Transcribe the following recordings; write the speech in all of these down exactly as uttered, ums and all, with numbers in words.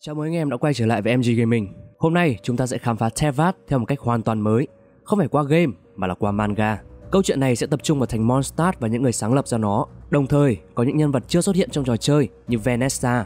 Chào mừng anh em đã quay trở lại với em giê Gaming. Hôm nay chúng ta sẽ khám phá Teyvat theo một cách hoàn toàn mới, không phải qua game mà là qua manga. Câu chuyện này sẽ tập trung vào thành Mondstadt và những người sáng lập ra nó, đồng thời có những nhân vật chưa xuất hiện trong trò chơi như Vanessa.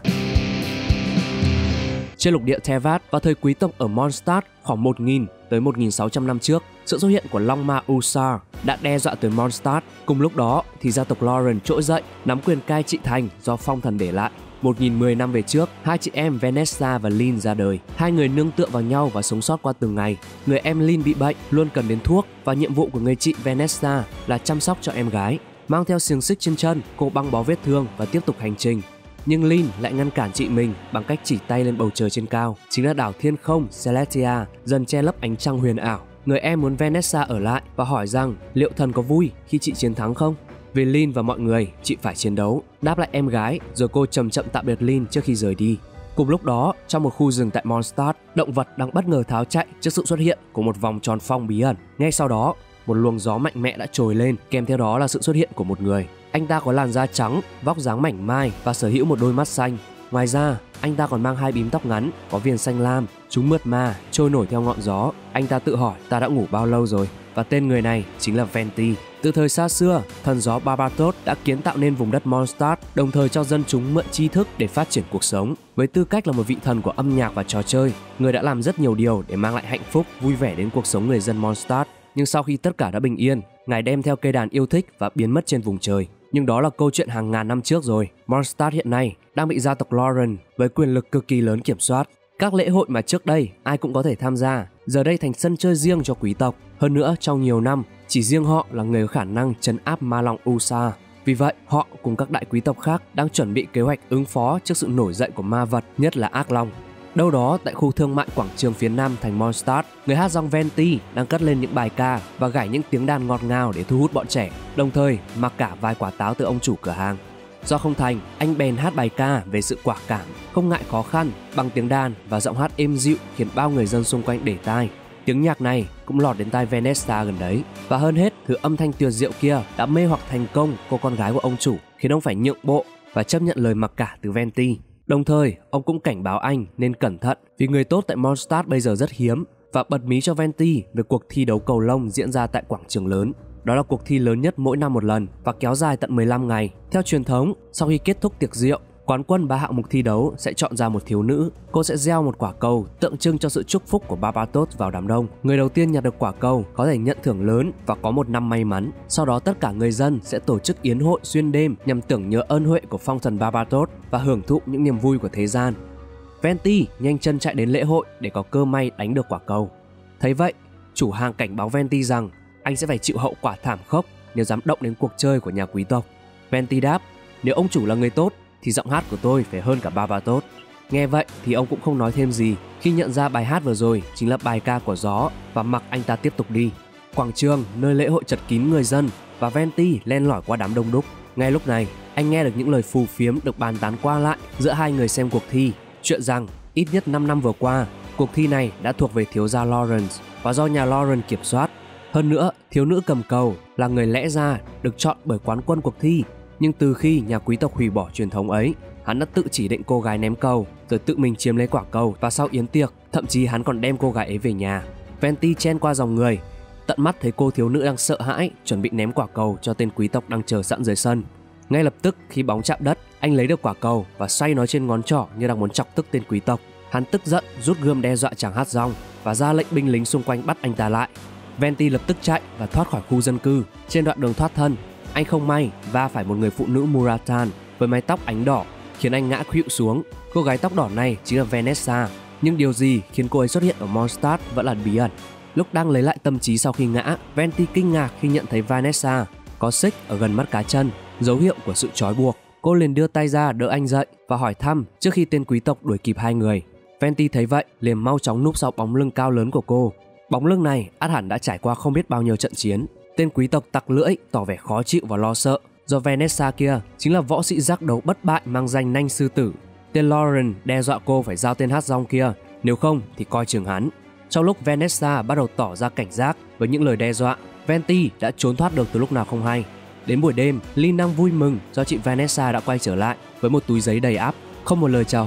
Trên lục địa Teyvat vào thời quý tộc ở Mondstadt khoảng một nghìn tới một nghìn sáu trăm năm trước, sự xuất hiện của Long Ma Usar đã đe dọa tới Mondstadt. Cùng lúc đó thì gia tộc Lauren trỗi dậy, nắm quyền cai trị thành do phong thần để lại. một nghìn mười năm về trước, hai chị em Vanessa và Lynn ra đời. Hai người nương tựa vào nhau và sống sót qua từng ngày. Người em Lynn bị bệnh, luôn cần đến thuốc, và nhiệm vụ của người chị Vanessa là chăm sóc cho em gái. Mang theo xiềng xích trên chân, cô băng bó vết thương và tiếp tục hành trình. Nhưng Lynn lại ngăn cản chị mình bằng cách chỉ tay lên bầu trời trên cao, chính là đảo thiên không Celestia, dần che lấp ánh trăng huyền ảo. Người em muốn Vanessa ở lại và hỏi rằng liệu thần có vui khi chị chiến thắng không? Vì Lynn và mọi người, chị phải chiến đấu, đáp lại em gái, rồi cô chậm chậm tạm biệt Lynn trước khi rời đi. Cùng lúc đó, trong một khu rừng tại Mondstadt, động vật đang bất ngờ tháo chạy trước sự xuất hiện của một vòng tròn phong bí ẩn. Ngay sau đó, một luồng gió mạnh mẽ đã trồi lên, kèm theo đó là sự xuất hiện của một người. Anh ta có làn da trắng, vóc dáng mảnh mai và sở hữu một đôi mắt xanh. Ngoài ra, anh ta còn mang hai bím tóc ngắn, có viền xanh lam, chúng mượt mà, trôi nổi theo ngọn gió. Anh ta tự hỏi ta đã ngủ bao lâu rồi, và tên người này chính là Venti. Từ thời xa xưa, thần gió Barbatos đã kiến tạo nên vùng đất Mondstadt, đồng thời cho dân chúng mượn tri thức để phát triển cuộc sống. Với tư cách là một vị thần của âm nhạc và trò chơi, người đã làm rất nhiều điều để mang lại hạnh phúc, vui vẻ đến cuộc sống người dân Mondstadt. Nhưng sau khi tất cả đã bình yên, ngài đem theo cây đàn yêu thích và biến mất trên vùng trời. Nhưng đó là câu chuyện hàng ngàn năm trước rồi. Mondstadt hiện nay đang bị gia tộc Lauren với quyền lực cực kỳ lớn kiểm soát. Các lễ hội mà trước đây ai cũng có thể tham gia, giờ đây thành sân chơi riêng cho quý tộc. Hơn nữa, trong nhiều năm, chỉ riêng họ là người có khả năng trấn áp ma long Usar. Vì vậy, họ cùng các đại quý tộc khác đang chuẩn bị kế hoạch ứng phó trước sự nổi dậy của ma vật, nhất là ác long. Đâu đó tại khu thương mại quảng trường phía nam thành Mondstadt, người hát dòng Venti đang cất lên những bài ca và gảy những tiếng đàn ngọt ngào để thu hút bọn trẻ, đồng thời mặc cả vài quả táo từ ông chủ cửa hàng. Do không thành, anh bèn hát bài ca về sự quả cảm, không ngại khó khăn, bằng tiếng đàn và giọng hát êm dịu khiến bao người dân xung quanh để tai. Tiếng nhạc này cũng lọt đến tai Vanessa gần đấy. Và hơn hết, thứ âm thanh tuyệt diệu kia đã mê hoặc thành công cô con gái của ông chủ, khiến ông phải nhượng bộ và chấp nhận lời mặc cả từ Venti. Đồng thời, ông cũng cảnh báo anh nên cẩn thận vì người tốt tại Mondstadt bây giờ rất hiếm, và bật mí cho Venti về cuộc thi đấu cầu lông diễn ra tại quảng trường lớn. Đó là cuộc thi lớn nhất mỗi năm một lần và kéo dài tận mười lăm ngày. Theo truyền thống, sau khi kết thúc tiệc rượu, quán quân ba hạng mục thi đấu sẽ chọn ra một thiếu nữ. Cô sẽ gieo một quả cầu tượng trưng cho sự chúc phúc của Barbatos vào đám đông. Người đầu tiên nhặt được quả cầu có thể nhận thưởng lớn và có một năm may mắn. Sau đó tất cả người dân sẽ tổ chức yến hội xuyên đêm nhằm tưởng nhớ ơn huệ của phong thần Barbatos và hưởng thụ những niềm vui của thế gian. Venti nhanh chân chạy đến lễ hội để có cơ may đánh được quả cầu. Thấy vậy, chủ hàng cảnh báo Venti rằng anh sẽ phải chịu hậu quả thảm khốc nếu dám động đến cuộc chơi của nhà quý tộc. Venti đáp, nếu ông chủ là người tốt thì giọng hát của tôi phải hơn cả Barbatos. Nghe vậy thì ông cũng không nói thêm gì khi nhận ra bài hát vừa rồi chính là bài ca của gió, và mặc anh ta tiếp tục đi. Quảng trường nơi lễ hội chật kín người dân và Venti len lỏi qua đám đông đúc. Ngay lúc này, anh nghe được những lời phù phiếm được bàn tán qua lại giữa hai người xem cuộc thi. Chuyện rằng ít nhất năm năm vừa qua, cuộc thi này đã thuộc về thiếu gia Lawrence và do nhà Lauren kiểm soát. Hơn nữa, thiếu nữ cầm cầu là người lẽ ra được chọn bởi quán quân cuộc thi. Nhưng từ khi nhà quý tộc hủy bỏ truyền thống ấy, hắn đã tự chỉ định cô gái ném cầu, rồi tự mình chiếm lấy quả cầu, và sau yến tiệc, thậm chí hắn còn đem cô gái ấy về nhà. Venti chen qua dòng người, tận mắt thấy cô thiếu nữ đang sợ hãi, chuẩn bị ném quả cầu cho tên quý tộc đang chờ sẵn dưới sân. Ngay lập tức khi bóng chạm đất, anh lấy được quả cầu và xoay nó trên ngón trỏ như đang muốn chọc tức tên quý tộc. Hắn tức giận rút gươm đe dọa chàng hát rong và ra lệnh binh lính xung quanh bắt anh ta lại. Venti lập tức chạy và thoát khỏi khu dân cư. Trên đoạn đường thoát thân, anh không may va phải một người phụ nữ Muratan với mái tóc ánh đỏ, khiến anh ngã khuỵu xuống. Cô gái tóc đỏ này chính là Vanessa, nhưng điều gì khiến cô ấy xuất hiện ở Mondstadt vẫn là bí ẩn. Lúc đang lấy lại tâm trí sau khi ngã, Venti kinh ngạc khi nhận thấy Vanessa có xích ở gần mắt cá chân, dấu hiệu của sự trói buộc. Cô liền đưa tay ra đỡ anh dậy và hỏi thăm trước khi tên quý tộc đuổi kịp hai người. Venti thấy vậy liền mau chóng núp sau bóng lưng cao lớn của cô. Bóng lưng này ắt hẳn đã trải qua không biết bao nhiêu trận chiến. Tên quý tộc tặc lưỡi tỏ vẻ khó chịu và lo sợ, do Vanessa kia chính là võ sĩ giác đấu bất bại mang danh Nanh Sư Tử. Tên Lauren đe dọa cô phải giao tên hát rong kia, nếu không thì coi chừng hắn. Trong lúc Vanessa bắt đầu tỏ ra cảnh giác với những lời đe dọa, Venti đã trốn thoát được từ lúc nào không hay. Đến buổi đêm, Lynn đang vui mừng do chị Vanessa đã quay trở lại với một túi giấy đầy ắp. Không một lời chào hỏi,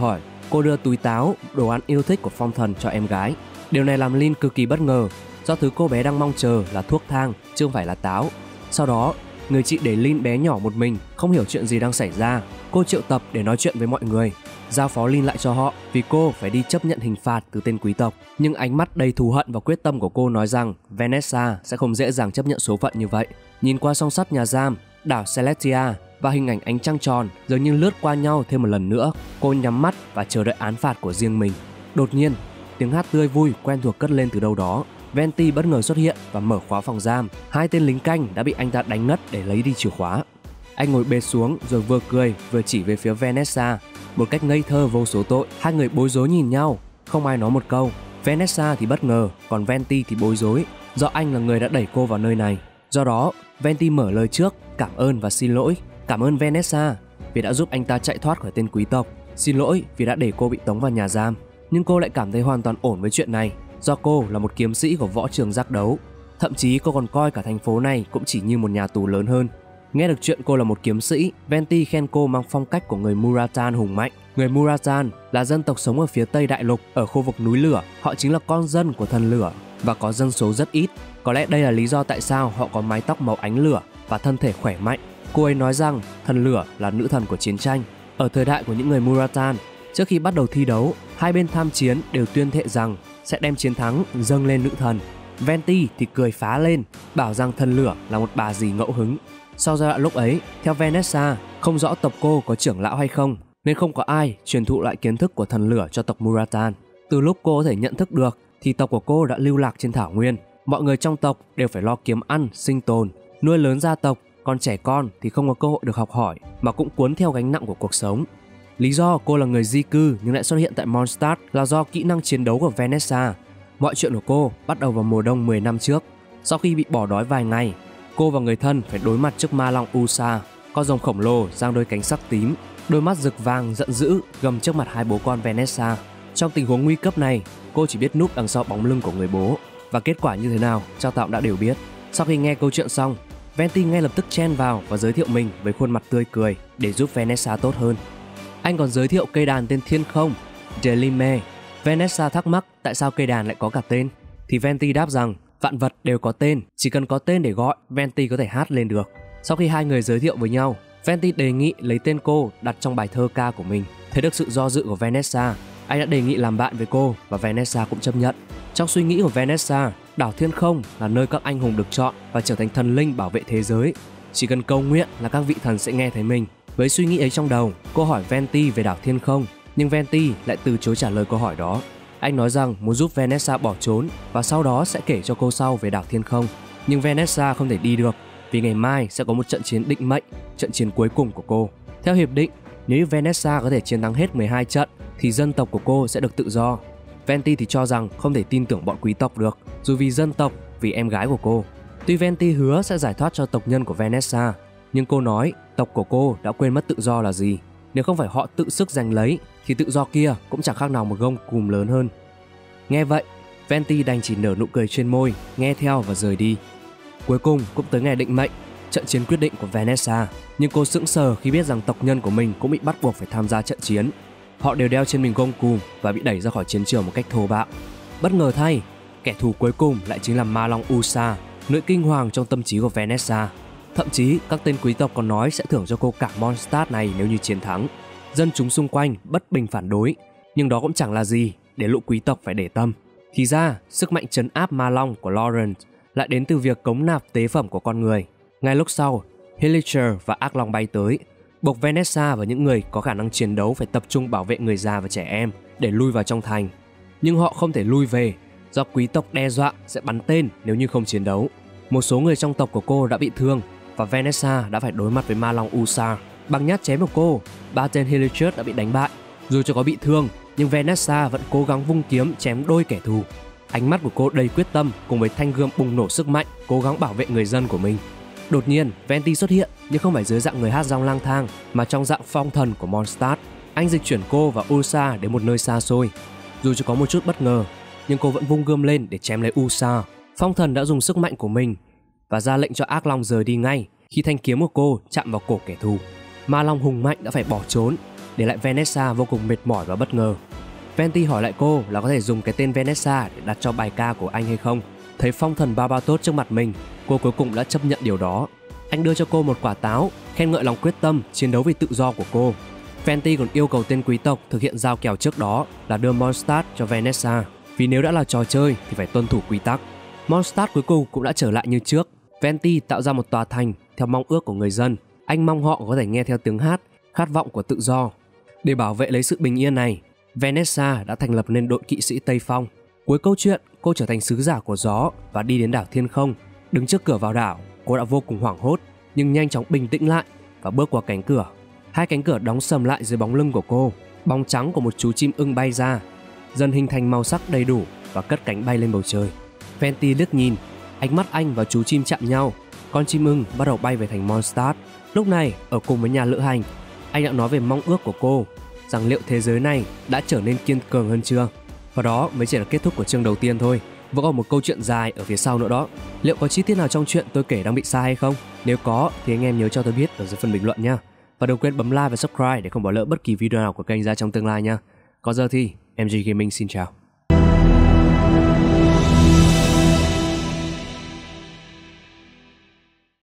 cô đưa túi táo, đồ ăn yêu thích của phong thần cho em gái. Điều này làm Lin cực kỳ bất ngờ, do thứ cô bé đang mong chờ là thuốc thang chứ không phải là táo. Sau đó, người chị để Lin bé nhỏ một mình, không hiểu chuyện gì đang xảy ra. Cô triệu tập để nói chuyện với mọi người, giao phó Lin lại cho họ vì cô phải đi chấp nhận hình phạt từ tên quý tộc. Nhưng ánh mắt đầy thù hận và quyết tâm của cô nói rằng Vanessa sẽ không dễ dàng chấp nhận số phận như vậy. Nhìn qua song sắt nhà giam, đảo Celestia và hình ảnh ánh trăng tròn dường như lướt qua nhau thêm một lần nữa, cô nhắm mắt và chờ đợi án phạt của riêng mình. Đột nhiên, tiếng hát tươi vui quen thuộc cất lên từ đâu đó. Venti bất ngờ xuất hiện và mở khóa phòng giam. Hai tên lính canh đã bị anh ta đánh ngất để lấy đi chìa khóa. Anh ngồi bệt xuống rồi vừa cười vừa chỉ về phía Vanessa một cách ngây thơ vô số tội. Hai người bối rối nhìn nhau, không ai nói một câu. Vanessa thì bất ngờ, còn Venti thì bối rối, do anh là người đã đẩy cô vào nơi này. Do đó, Venti mở lời trước, cảm ơn và xin lỗi. Cảm ơn Vanessa vì đã giúp anh ta chạy thoát khỏi tên quý tộc. Xin lỗi vì đã để cô bị tống vào nhà giam. Nhưng cô lại cảm thấy hoàn toàn ổn với chuyện này, do cô là một kiếm sĩ của võ trường giác đấu. Thậm chí cô còn coi cả thành phố này cũng chỉ như một nhà tù lớn hơn. Nghe được chuyện cô là một kiếm sĩ, Venti khen cô mang phong cách của người Muratan hùng mạnh. Người Muratan là dân tộc sống ở phía Tây Đại Lục, ở khu vực núi lửa. Họ chính là con dân của thần lửa và có dân số rất ít. Có lẽ đây là lý do tại sao họ có mái tóc màu ánh lửa và thân thể khỏe mạnh. Cô ấy nói rằng thần lửa là nữ thần của chiến tranh. Ở thời đại của những người Muratan, trước khi bắt đầu thi đấu, hai bên tham chiến đều tuyên thệ rằng sẽ đem chiến thắng dâng lên nữ thần. Venti thì cười phá lên, bảo rằng thần lửa là một bà dì ngẫu hứng. Sau giai đoạn lúc ấy, theo Vanessa, không rõ tộc cô có trưởng lão hay không, nên không có ai truyền thụ lại kiến thức của thần lửa cho tộc Muratan. Từ lúc cô có thể nhận thức được, thì tộc của cô đã lưu lạc trên thảo nguyên. Mọi người trong tộc đều phải lo kiếm ăn, sinh tồn, nuôi lớn gia tộc, còn trẻ con thì không có cơ hội được học hỏi, mà cũng cuốn theo gánh nặng của cuộc sống. Lý do cô là người di cư nhưng lại xuất hiện tại Mondstadt là do kỹ năng chiến đấu của Vanessa. Mọi chuyện của cô bắt đầu vào mùa đông mười năm trước. Sau khi bị bỏ đói vài ngày, cô và người thân phải đối mặt trước ma long Usa, con rồng khổng lồ giang đôi cánh sắc tím, đôi mắt rực vàng giận dữ gầm trước mặt hai bố con Vanessa. Trong tình huống nguy cấp này, cô chỉ biết núp đằng sau bóng lưng của người bố, và kết quả như thế nào Trao Tạo đã đều biết. Sau khi nghe câu chuyện xong, Venti ngay lập tức chen vào và giới thiệu mình với khuôn mặt tươi cười để giúp Vanessa tốt hơn. Anh còn giới thiệu cây đàn tên Thiên Không, Delime. Vanessa thắc mắc tại sao cây đàn lại có cả tên, thì Venti đáp rằng vạn vật đều có tên, chỉ cần có tên để gọi, Venti có thể hát lên được. Sau khi hai người giới thiệu với nhau, Venti đề nghị lấy tên cô đặt trong bài thơ ca của mình. Thấy được sự do dự của Vanessa, anh đã đề nghị làm bạn với cô và Vanessa cũng chấp nhận. Trong suy nghĩ của Vanessa, đảo Thiên Không là nơi các anh hùng được chọn và trở thành thần linh bảo vệ thế giới. Chỉ cần cầu nguyện là các vị thần sẽ nghe thấy mình. Với suy nghĩ ấy trong đầu, cô hỏi Venti về đảo Thiên Không, nhưng Venti lại từ chối trả lời câu hỏi đó. Anh nói rằng muốn giúp Vanessa bỏ trốn và sau đó sẽ kể cho cô sau về đảo Thiên Không. Nhưng Vanessa không thể đi được vì ngày mai sẽ có một trận chiến định mệnh, trận chiến cuối cùng của cô. Theo hiệp định, nếu như Vanessa có thể chiến thắng hết mười hai trận thì dân tộc của cô sẽ được tự do. Venti thì cho rằng không thể tin tưởng bọn quý tộc được, dù vì dân tộc, vì em gái của cô. Tuy Venti hứa sẽ giải thoát cho tộc nhân của Vanessa, nhưng cô nói tộc của cô đã quên mất tự do là gì. Nếu không phải họ tự sức giành lấy thì tự do kia cũng chẳng khác nào một gông cùm lớn hơn. Nghe vậy, Venti đành chỉ nở nụ cười trên môi, nghe theo và rời đi. Cuối cùng cũng tới ngày định mệnh, trận chiến quyết định của Vanessa. Nhưng cô sững sờ khi biết rằng tộc nhân của mình cũng bị bắt buộc phải tham gia trận chiến. Họ đều đeo trên mình gông cùm và bị đẩy ra khỏi chiến trường một cách thô bạo. Bất ngờ thay, kẻ thù cuối cùng lại chính là ma long Usa, nữ kinh hoàng trong tâm trí của Vanessa. Thậm chí các tên quý tộc còn nói sẽ thưởng cho cô cả Mondstadt này nếu như chiến thắng. Dân chúng xung quanh bất bình phản đối, nhưng đó cũng chẳng là gì để lũ quý tộc phải để tâm. Thì ra, sức mạnh trấn áp ma long của Lawrence lại đến từ việc cống nạp tế phẩm của con người. Ngay lúc sau, Hilicher và ác long bay tới, buộc Vanessa và những người có khả năng chiến đấu phải tập trung bảo vệ người già và trẻ em để lui vào trong thành. Nhưng họ không thể lui về do quý tộc đe dọa sẽ bắn tên nếu như không chiến đấu. Một số người trong tộc của cô đã bị thương và Vanessa đã phải đối mặt với ma long Usa. Bằng nhát chém của cô, ba tên Hilichurch đã bị đánh bại. Dù cho có bị thương, nhưng Vanessa vẫn cố gắng vung kiếm chém đôi kẻ thù. Ánh mắt của cô đầy quyết tâm cùng với thanh gươm bùng nổ sức mạnh, cố gắng bảo vệ người dân của mình. Đột nhiên, Venti xuất hiện nhưng không phải dưới dạng người hát rong lang thang mà trong dạng phong thần của Mondstadt. Anh dịch chuyển cô và Usa đến một nơi xa xôi. Dù chỉ có một chút bất ngờ, nhưng cô vẫn vung gươm lên để chém lấy Usa. Phong thần đã dùng sức mạnh của mình và ra lệnh cho ác long rời đi ngay khi thanh kiếm của cô chạm vào cổ kẻ thù. Ma long hùng mạnh đã phải bỏ trốn, để lại Vanessa vô cùng mệt mỏi và bất ngờ. Fenty hỏi lại cô là có thể dùng cái tên Vanessa để đặt cho bài ca của anh hay không. Thấy phong thần Barbatos trước mặt mình, cô cuối cùng đã chấp nhận điều đó. Anh đưa cho cô một quả táo, khen ngợi lòng quyết tâm chiến đấu vì tự do của cô. Fenty còn yêu cầu tên quý tộc thực hiện giao kèo trước đó là đưa Mondstadt cho Vanessa, vì nếu đã là trò chơi thì phải tuân thủ quy tắc. Mondstadt cuối cùng cũng đã trở lại như trước. Fenty tạo ra một tòa thành theo mong ước của người dân. Anh mong họ có thể nghe theo tiếng hát, khát vọng của tự do. Để bảo vệ lấy sự bình yên này, Vanessa đã thành lập nên đội kỵ sĩ Tây Phong. Cuối câu chuyện, cô trở thành sứ giả của gió và đi đến đảo Thiên Không. Đứng trước cửa vào đảo, cô đã vô cùng hoảng hốt nhưng nhanh chóng bình tĩnh lại và bước qua cánh cửa. Hai cánh cửa đóng sầm lại dưới bóng lưng của cô. Bóng trắng của một chú chim ưng bay ra, dần hình thành màu sắc đầy đủ và cất cánh bay lên bầu trời. Fenty liếc nhìn, ánh mắt anh và chú chim chạm nhau. Con chim ưng bắt đầu bay về thành Mondstadt. Lúc này, ở cùng với nhà lữ hành, anh đã nói về mong ước của cô, rằng liệu thế giới này đã trở nên kiên cường hơn chưa. Và đó mới chỉ là kết thúc của chương đầu tiên thôi. Vẫn còn một câu chuyện dài ở phía sau nữa đó. Liệu có chi tiết nào trong chuyện tôi kể đang bị sai hay không? Nếu có thì anh em nhớ cho tôi biết ở dưới phần bình luận nha. Và đừng quên bấm like và subscribe để không bỏ lỡ bất kỳ video nào của kênh ra trong tương lai nha. Còn giờ thì em gi Gaming xin chào.